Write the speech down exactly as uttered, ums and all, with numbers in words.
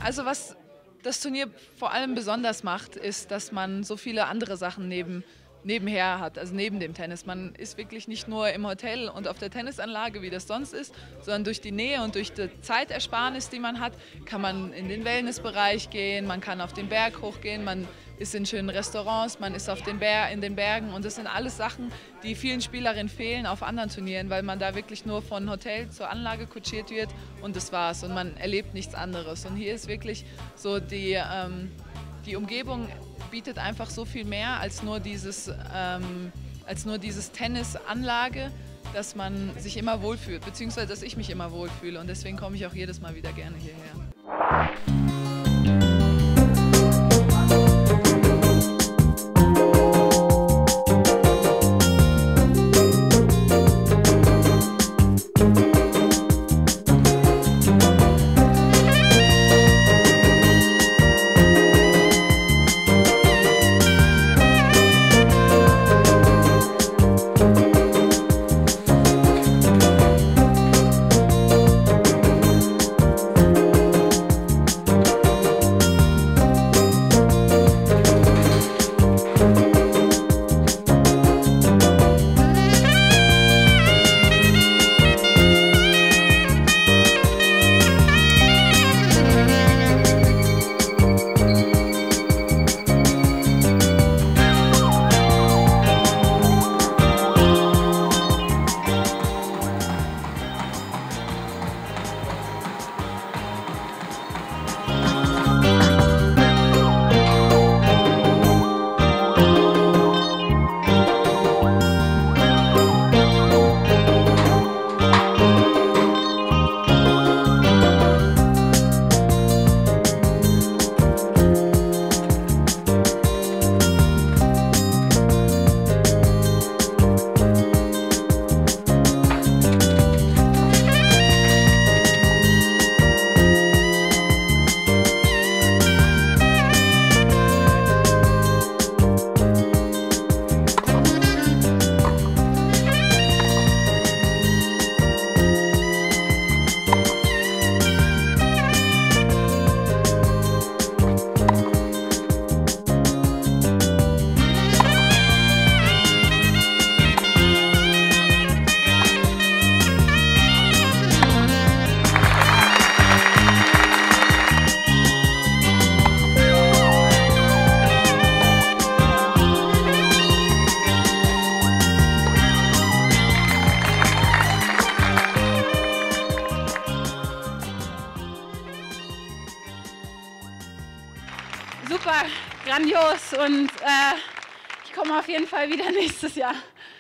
Also was das Turnier vor allem besonders macht, ist, dass man so viele andere Sachen neben, nebenher hat, also neben dem Tennis. Man ist wirklich nicht nur im Hotel und auf der Tennisanlage, wie das sonst ist, sondern durch die Nähe und durch die Zeitersparnis, die man hat, kann man in den Wellnessbereich gehen, man kann auf den Berg hochgehen, man ist in schönen Restaurants, man ist auf den Ber in den Bergen und das sind alles Sachen, die vielen Spielerinnen fehlen auf anderen Turnieren, weil man da wirklich nur von Hotel zur Anlage kutschiert wird und das war's und man erlebt nichts anderes. Und hier ist wirklich so die, ähm, die Umgebung bietet einfach so viel mehr als nur dieses, ähm, als nur dieses Tennisanlage, dass man sich immer wohlfühlt, beziehungsweise dass ich mich immer wohlfühle und deswegen komme ich auch jedes Mal wieder gerne hierher. Super, grandios und äh, ich komme auf jeden Fall wieder nächstes Jahr.